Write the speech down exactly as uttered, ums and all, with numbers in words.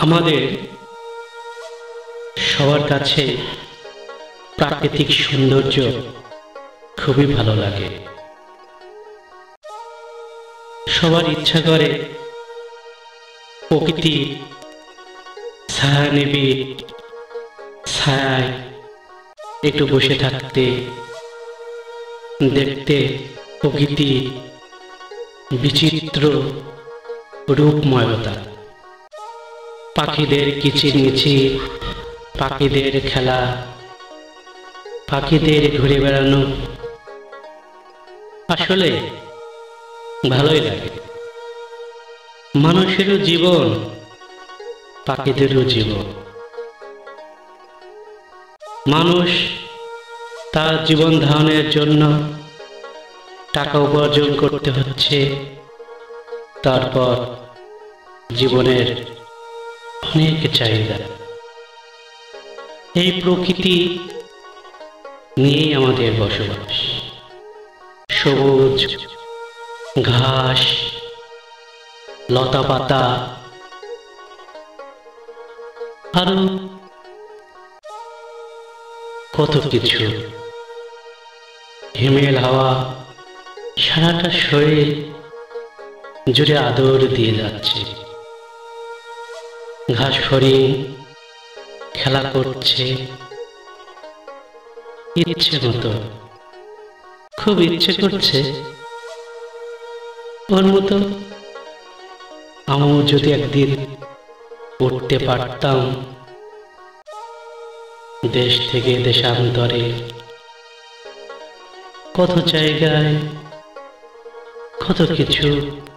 আমাদের সবার কাছে প্রাকৃতিক সৌন্দর্য খুবই ভালো লাগে। সবার ইচ্ছা করে প্রকৃতি ছায়া নেবে, ছায়ায় একটু বসে থাকতে, দেখতে প্রকৃতি বিচিত্র রূপময়তা, পাখিদের কিচিরমিচির, পাখিদের খেলা, পাখিদের ঘুরে বেড়ানো আসলে ভালোই লাগে। মানুষেরও জীবন, পাখিদেরও জীবন। মানুষ তার জীবন ধারণের জন্য টাকা উপার্জন করতে হচ্ছে, তারপর জীবনের অনেক চাহিদা। এই প্রকৃতি নিয়েই আমাদের বসবাস। সবুজ ঘাস, লতা পাতা, আরো কত কিছু। হিমেল হাওয়া সারাটা শরীর জুড়ে আদর দিয়ে যাচ্ছে। ঘাস হরিণ খেলা করছে ইচ্ছে মতো, খুব ইচ্ছে করছে ওর মতো আমিও যদি একদিন উঠতে পারতাম দেশ থেকে দেশান্তরে, কত জায়গায় কত কিছু